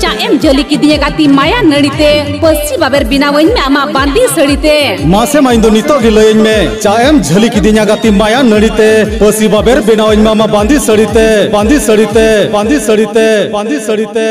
चाएम जली की दिए गाती माया नड़ीते पसी बाबर बिना वइन में आमा बांधी सड़ीते मासे माइंदो नितो गिलोइन में चाएम जली की दिया गाती माया नड़ीते पसी बाबर बिना वइन में आमा बांधी सड़ीते बांधी सड़ीते बांधी सड़ीते बांधी सड़ीते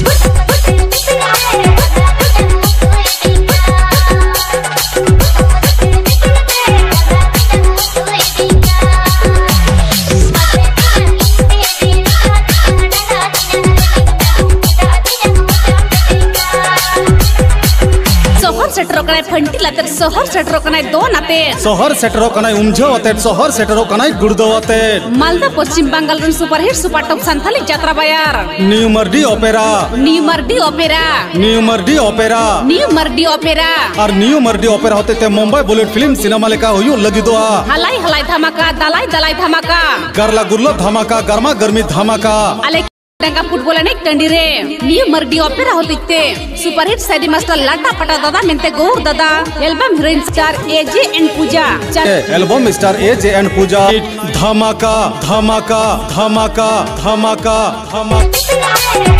सेटरो कनाय फंटी लाते शहर सेटरो कनाय दो नाते शहर सेटरो कनाय उमझो अते शहर सेटरो कनाय गुड़दो अते Malda Paschim Bangal run superhit super top Santali यात्रा बायार new Mardi opera new Mardi opera new Mardi opera new Mardi opera और न्यू मर्डी ओपेरा होते ते मुंबई बुलेट फिल्म सिनेमा लेका हुयु लगी दो हलाई हलाई धमाका दलाई दलाई धमाका गरला गुरलो धमाका गर्मा गर्मी धमाका टंका फुटबॉल अनेक टंडीरे न्यू मर्डी ओपेरा होते सुपरहिट साइडी मास्टर लाटा पटा दादा मेंते गौर दादा album heroine star AJ and Pooja album star AJ and Pooja धमाका धमाका धमाका धमाका धमाका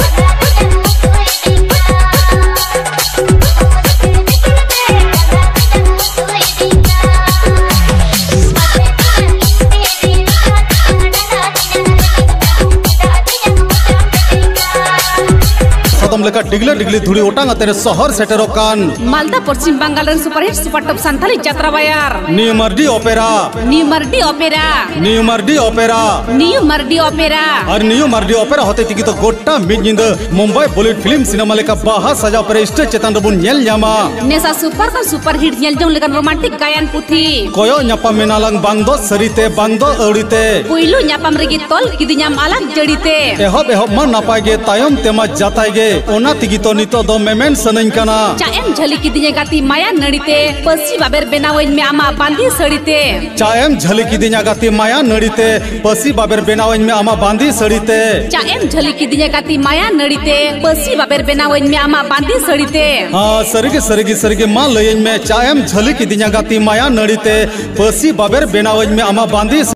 लेका डिगले डिगली धुड़ी ओटांग तेरे शहर सेटरो कान Malda Paschim Bangal run superhit super top Santali यात्रा बायार new Mardi opera new Mardi opera new Mardi opera new Mardi opera और न्यू मर्डी ओपेरा होते तिकी तो गोट्टा मिजिंद मुंबई बुलेट फिल्म सिनेमा लेका बाहा सजा पर स्टेज चेतन रबुन नेल न्यामा नेसा सुपर का सुपरहिट नेल जों लेकन रोमांटिक गायन पुथी कोयो न्यापा मेनालंग बांगदो सरिते बांगदो औड़ीते पुइलु न्यापाम रेगी तोल किदिन्याम अलग जड़ीते एहब एहब मन नापागे तायम तेमा जातागे ओना तिगी तो नितो दो मेमेन सनइन काना चाएम झली की दिए गाती माया नड़ीते पसी बाबर बेनावइन में आमा बांधी सड़ीते चाएम झली की दिया गाती माया नड़ीते पसी बाबर बेनावइन में आमा बांधी सड़ीते चाएम झली की दिए गाती माया नड़ीते पसी बाबर बेनावइन में आमा बांधी सड़ीते हां सरगे सरगे सरगे मा लयइन में चाएम झली की दिया गाती माया नड़ीते पसी बाबर बेनावइन में आमा बांधी